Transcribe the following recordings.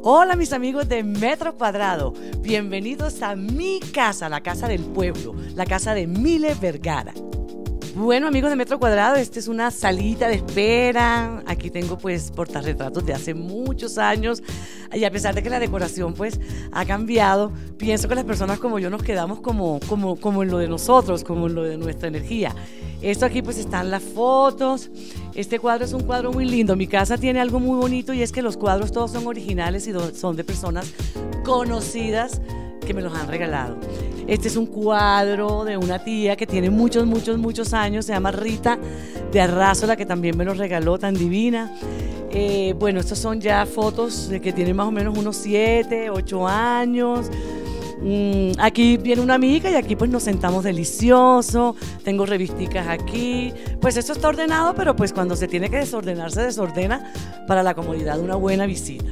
Hola mis amigos de Metro Cuadrado, bienvenidos a mi casa, la casa del pueblo, la casa de Mile Vergara. Bueno amigos de Metro Cuadrado, esta es una salita de espera. Aquí tengo pues portarretratos de hace muchos años y a pesar de que la decoración pues ha cambiado, pienso que las personas como yo nos quedamos como en lo de nosotros, como en lo de nuestra energía. Esto aquí pues están las fotos. Este cuadro es un cuadro muy lindo. Mi casa tiene algo muy bonito y es que los cuadros todos son originales y son de personas conocidas que me los han regalado. Este es un cuadro de una tía que tiene muchos años, se llama Rita de Arrazola, que también me lo regaló, tan divina. Bueno, estas son ya fotos de que tienen más o menos unos 7, 8 años. Aquí viene una amiga y aquí pues nos sentamos delicioso. Tengo revisticas aquí. Pues esto está ordenado, pero pues cuando se tiene que desordenar, se desordena para la comodidad de una buena visita.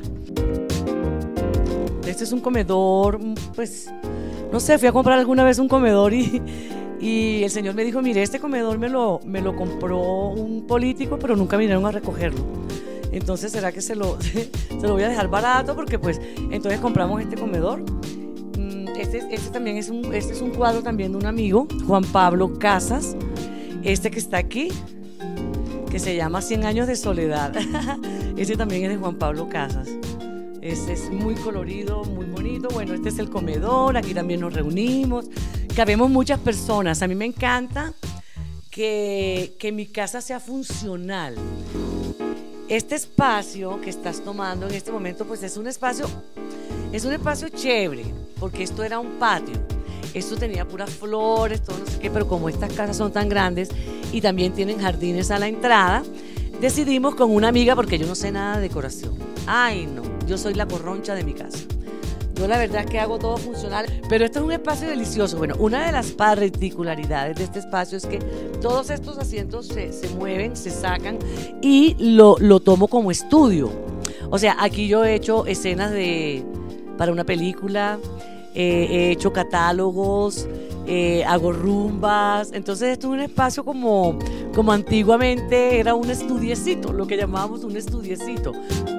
Este es un comedor, pues, no sé, fui a comprar alguna vez un comedor y el señor me dijo, mire, este comedor me lo compró un político, pero nunca vinieron a recogerlo. Entonces, ¿será que se lo voy a dejar barato? Porque pues, entonces compramos este comedor. Este también es un cuadro también de un amigo, Juan Pablo Casas, este que está aquí, que se llama 100 años de soledad. Este también es de Juan Pablo Casas. Este es muy colorido, muy bonito. Bueno, este es el comedor, aquí también nos reunimos, cabemos muchas personas. A mí me encanta que mi casa sea funcional. Este espacio que estás tomando en este momento, pues es un espacio chévere, porque esto era un patio. Esto tenía puras flores, todo no sé qué, pero como estas casas son tan grandes y también tienen jardines a la entrada, decidimos con una amiga, porque yo no sé nada de decoración. Ay, no, yo soy la corroncha de mi casa. Yo la verdad es que hago todo funcional, pero esto es un espacio delicioso. Bueno, una de las particularidades de este espacio es que todos estos asientos se mueven, se sacan y lo tomo como estudio. O sea, aquí yo he hecho escenas para una película, he hecho catálogos, hago rumbas. Entonces esto es un espacio como antiguamente era un estudiecito, lo que llamábamos un estudiecito.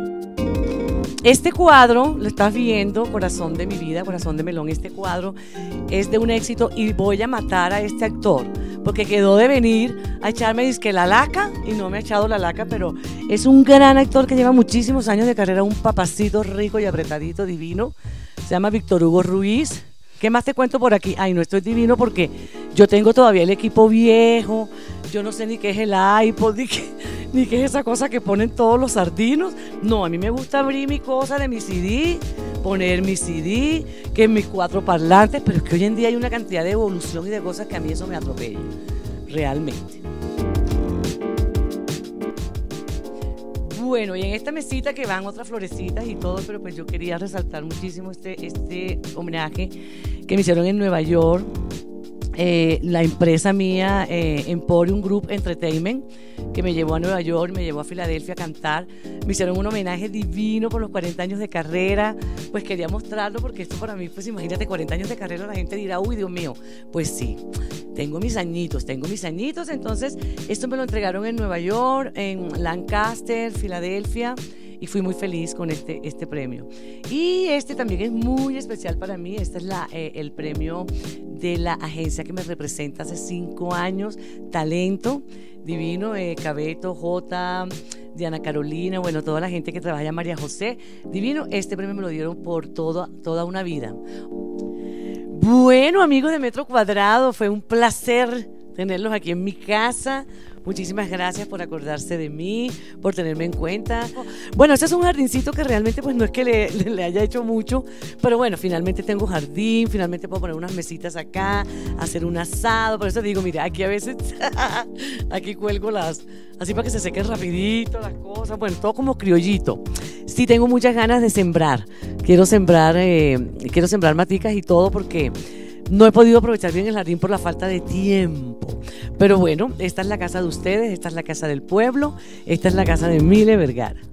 Este cuadro, lo estás viendo, Corazón de mi vida, Corazón de Melón, este cuadro es de un éxito y voy a matar a este actor porque quedó de venir a echarme disque la laca y no me ha echado la laca, pero es un gran actor que lleva muchísimos años de carrera, un papacito rico y apretadito, divino. Se llama Víctor Hugo Ruiz. ¿Qué más te cuento por aquí? Ay, no, estoy divino porque yo tengo todavía el equipo viejo, yo no sé ni qué es el iPod, ni qué es esa cosa que ponen todos los sardinos. No, a mí me gusta abrir mi cosa de mi CD, poner mi CD, que mis 4 parlantes, pero es que hoy en día hay una cantidad de evolución y de cosas que a mí eso me atropella, realmente. Bueno, y en esta mesita que van otras florecitas y todo, pero pues yo quería resaltar muchísimo este homenaje que me hicieron en Nueva York. La empresa mía, Emporium Group Entertainment, que me llevó a Nueva York, me llevó a Filadelfia a cantar, me hicieron un homenaje divino por los 40 años de carrera. Pues quería mostrarlo porque esto para mí, pues imagínate, 40 años de carrera, la gente dirá, uy, Dios mío, pues sí, tengo mis añitos, entonces esto me lo entregaron en Nueva York, en Lancaster, Filadelfia, y fui muy feliz con este premio. Y este también es muy especial para mí. Este es el premio de la agencia que me representa hace 5 años, Talento, divino, Cabeto, J, Diana Carolina, bueno, toda la gente que trabaja, María José, divino. Este premio me lo dieron por toda una vida. Bueno, amigos de Metro Cuadrado, fue un placer tenerlos aquí en mi casa. Muchísimas gracias por acordarse de mí, por tenerme en cuenta. Bueno, este es un jardincito que realmente pues no es que le haya hecho mucho, pero bueno, finalmente tengo jardín, finalmente puedo poner unas mesitas acá, hacer un asado. Por eso digo, mira, aquí a veces, aquí cuelgo así para que se sequen rapidito las cosas, bueno, todo como criollito. Sí tengo muchas ganas de sembrar, quiero sembrar maticas y todo porque no he podido aprovechar bien el jardín por la falta de tiempo. Pero bueno, esta es la casa de ustedes, esta es la casa del pueblo, esta es la casa de Mile Vergara.